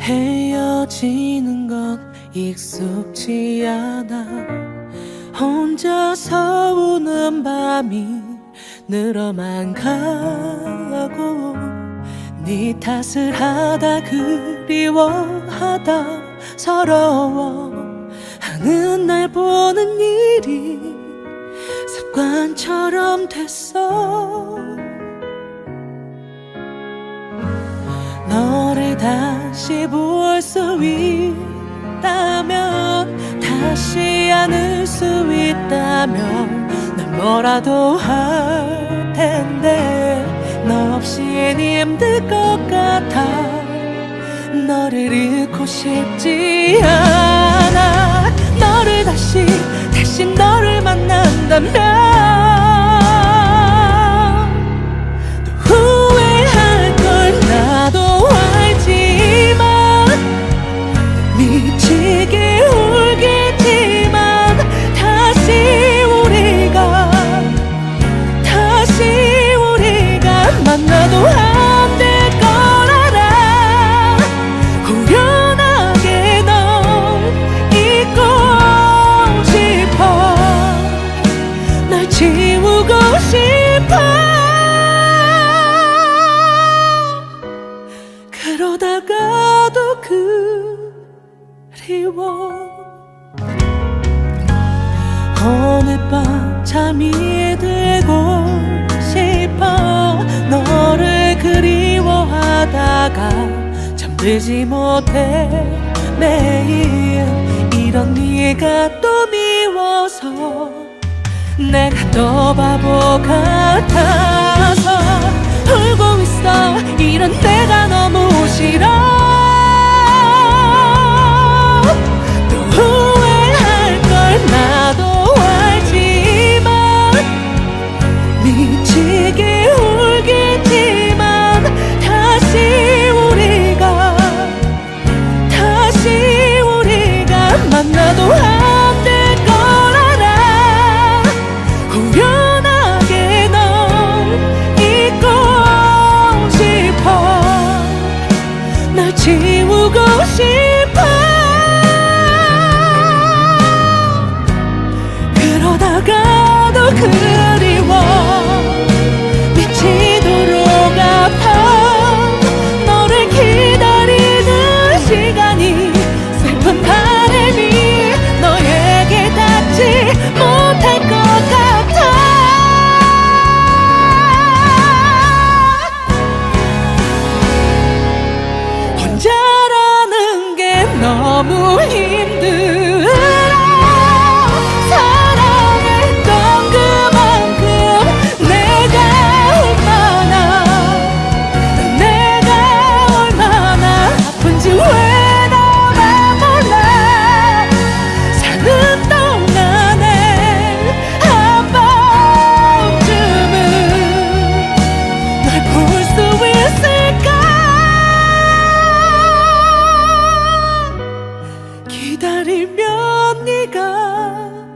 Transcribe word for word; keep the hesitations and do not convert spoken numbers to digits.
헤어지는 건 익숙지 않아. 혼자서 우는 밤이 늘어만 가고, 네 탓을 하다 그리워하다 서러워하는 날 보는 일이 습관처럼 됐어. 너를 다시 볼 수 있다면, 다시 안을 수 있다면 난 뭐라도 할 텐데, 너 없이는 힘들 것 같아. 너를 잃고 싶지 않아. 너를 다시 다시 너를 만난다면 또 후회할 걸 나도 알지만, 미치게 울겠지만 다시 우리가 다시 우리가 만나도 안 될 걸 알아. 후련하게 널 잊고 싶어. 날 지우고 싶어. 그러다가도 그리워. 오늘 밤 잠이 들고 싶어. 너를 그리워하다가 잠들지 못해. 매일 이런 네가 또 미워서, 내가 또 바보 같아서 울고 있어. 이런 내가 너무 싫어. 또 후회할 걸 나도 알지만, 미치게 울겠지만 다시 우리가 다시 우리가 만나도 안 될 걸 알아. 후련하게 널 잊고 싶어. 날 지우고 싶어. 그러다가도 그리워. 미치도록 아파. 너를 기다리는 시간이 슬픈 바람이 너에게 닿지 못할 것 같아. 혼자라는 게 너무 힘들어. 사랑했던 그만큼 내가 얼마나 내가 얼마나 아픈지 왜 나만 몰라. 사는 동안에 한 번쯤은 널 볼 수 있을까. 기다리면 네가